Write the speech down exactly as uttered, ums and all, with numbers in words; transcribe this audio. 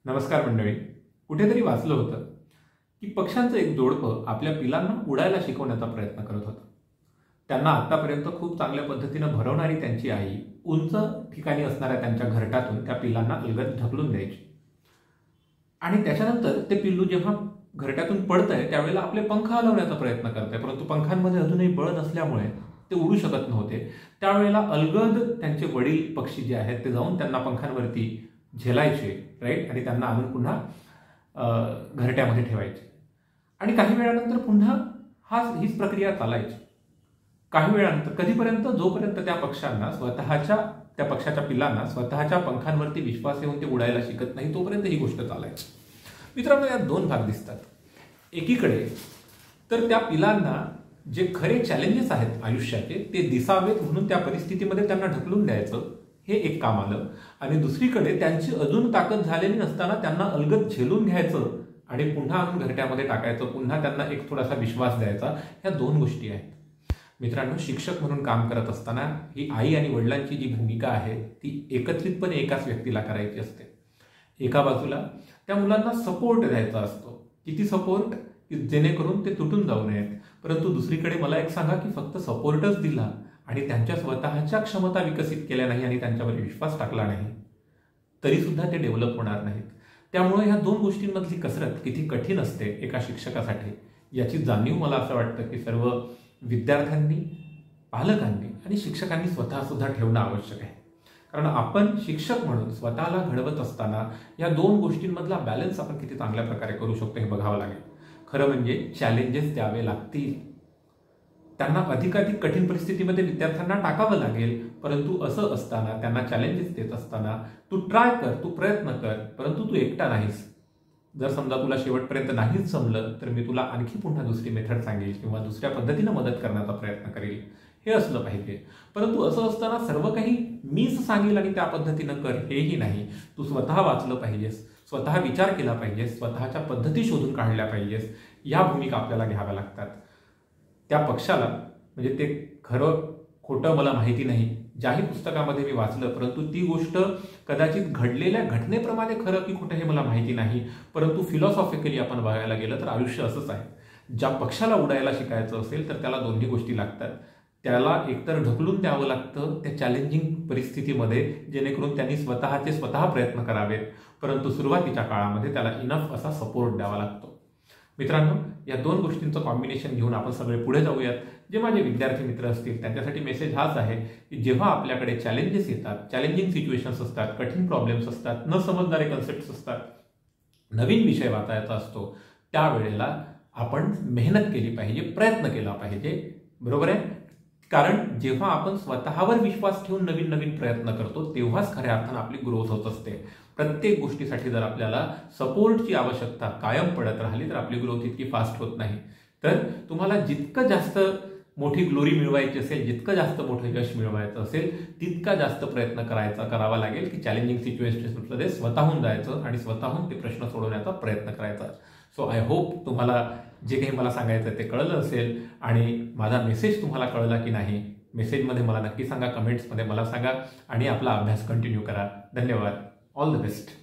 नमस्कार मंडळी. कुठेतरी वाचलं होतं की पक्ष्यांचं एक जोडपं आपल्या पिलांना उडायला शिकवण्याचा प्रयत्न करत होतं. त्यांना आतापर्यंत खूप चांगल्या पद्धतीनं भरवणारी त्यांची आई उंच ठिकाणी असणाऱ्या त्यांच्या घरट्यातून त्या पिलांना अलगद ढकलून द्यायची आणि त्याच्यानंतर ते पिल्लू जेव्हा घरट्यातून पडतंय त्यावेळेला आपले पंख हलवण्याचा प्रयत्न करतंय, परंतु पंखांमध्ये अजूनही बळ नसल्यामुळे ते उडू शकत नव्हते. त्यावेळेला अलगद त्यांचे वडील पक्षी जे आहेत ते जाऊन त्यांना पंखांवरती झेलायचे, राईट, आणि त्यांना आणून पुन्हा घरट्यामध्ये ठेवायचे. आणि काही वेळानंतर पुन्हा हा हीच प्रक्रिया चालायची. काही वेळानंतर कधीपर्यंत, जोपर्यंत त्या पक्ष्यांना स्वतःच्या त्या पक्षाच्या पिलांना स्वतःच्या पंखांवरती विश्वास येऊन ते उडायला शिकत नाही तोपर्यंत ही गोष्ट चालायची. मित्रांनो, यात दोन भाग दिसतात. एकीकडे तर त्या पिलांना जे खरे चॅलेंजेस आहेत आयुष्याचे ते दिसावेत म्हणून त्या परिस्थितीमध्ये त्यांना ढकलून द्यायचं, हे एक काम आलं. आणि दुसरीकडे त्यांची अजून ताकद झालेली नसताना त्यांना अलगद झेलून घ्यायचं आणि पुन्हा आणून घरट्यामध्ये टाकायचं, पुन्हा त्यांना एक थोडासा विश्वास द्यायचा. ह्या दोन गोष्टी आहेत. मित्रांनो, शिक्षक म्हणून काम करत असताना ही आई आणि वडिलांची जी भूमिका आहे ती एकत्रितपणे एकाच व्यक्तीला करायची असते. एका बाजूला त्या मुलांना सपोर्ट द्यायचा असतो. किती सपोर्ट? जेणेकरून ते तुटून जाऊ नयेत. परंतु दुसरीकडे मला एक सांगा की फक्त सपोर्टच दिला आणि त्यांच्या स्वतःच्या क्षमता विकसित केल्या नाही आणि त्यांच्यावर विश्वास टाकला नाही तरी सुद्धा ते डेव्हलप होणार नाहीत. त्यामुळे ह्या दोन गोष्टींमधली कसरत किती कठीण असते एका शिक्षकासाठी याची जाणीव मला असं वाटतं की सर्व विद्यार्थ्यांनी, पालकांनी आणि शिक्षकांनी स्वतः सुद्धा ठेवणं आवश्यक आहे. कारण आपण शिक्षक म्हणून स्वतःला घडवत असताना या दोन गोष्टींमधला बॅलन्स आपण किती चांगल्या प्रकारे करू शकतो हे बघावं लागेल. खरं म्हणजे चॅलेंजेस द्यावे लागतील, त्यांना अधिकाधिक कठीण परिस्थितीमध्ये विद्यार्थ्यांना टाकावं लागेल. परंतु असं असताना त्यांना चॅलेंजेस देत असताना तू ट्राय कर, तू प्रयत्न कर, परंतु तू एकटा नाहीस. जर समजा तुला शेवटपर्यंत नाहीच जमलं तर मी तुला आणखी पुन्हा दुसरी मेथड सांगेल किंवा दुसऱ्या पद्धतीनं मदत करण्याचा प्रयत्न करेल, हे असलं पाहिजे. परंतु असं असताना सर्व काही मीच सांगेल आणि त्या पद्धतीनं कर हेही नाही. तू स्वतः वाचलं पाहिजेस, स्वतः विचार केला पाहिजेस, स्वतःच्या पद्धती शोधून काढल्या पाहिजेस. या भूमिका आपल्याला घ्याव्या लागतात. त्या पक्षाला म्हणजे ते खरं खोटं मला माहिती नाही, ज्याही पुस्तकामध्ये मी वाचलं, परंतु ती गोष्ट कदाचित घडलेल्या घटनेप्रमाणे खरं की खोटं हे मला माहिती नाही. परंतु फिलॉसॉफिकली आपण बघायला गेलं तर आयुष्य असंच आहे. ज्या पक्षाला उडायला शिकायचं असेल तर त्याला दोन्ही गोष्टी लागतात. त्याला एकतर ढकलून द्यावं लागतं त्या चॅलेंजिंग परिस्थितीमध्ये जेणेकरून त्यांनी स्वतःचे स्वतः प्रयत्न करावेत, परंतु सुरुवातीच्या काळामध्ये त्याला इनफ असा सपोर्ट द्यावा लागतो. मित्रांनो, या दोन गोष्टींचं कॉम्बिनेशन घेऊन आपण सगळे पुढे जाऊयात. जे माझे विद्यार्थी मित्र असतील त्यांच्यासाठी मेसेज हाच आहे की जेव्हा आपल्याकडे चॅलेंजेस येतात, चॅलेंजिंग सिच्युएशन्स असतात, कठीण प्रॉब्लेम्स असतात, न समजणारे कन्सेप्ट्स असतात, नवीन विषय वाचायचा असतो, त्यावेळेला आपण मेहनत केली पाहिजे, प्रयत्न केला पाहिजे. बरोबर आहे? कारण जेव्हा आपण स्वतःवर विश्वास ठेवून नवीन नवीन प्रयत्न करतो तेव्हाच खऱ्या अर्थानं आपली ग्रोथ होत असते. प्रत्येक गोष्टीसाठी जर आपल्याला सपोर्टची आवश्यकता कायम पडत राहिली तर आपली ग्रोथ इतकी फास्ट होत नाही. तर तुम्हाला जितकं जास्त मोठी ग्लोरी मिळवायची असेल, जितकं जास्त मोठं यश मिळवायचं असेल, तितका जास्त प्रयत्न करायचा करावा लागेल की चॅलेंजिंग सिच्युएशन्समध्ये स्वतःहून जायचं आणि स्वतःहून ते प्रश्न सोडवण्याचा प्रयत्न करायचा. सो आय होप तुम्हाला जे काही मला सांगायचं ते कळलं असेल आणि माझा मेसेज तुम्हाला कळला की नाही मेसेजमध्ये मला नक्की सांगा, कमेंट्समध्ये मला सांगा आणि आपला अभ्यास कंटिन्यू करा. धन्यवाद. All the best.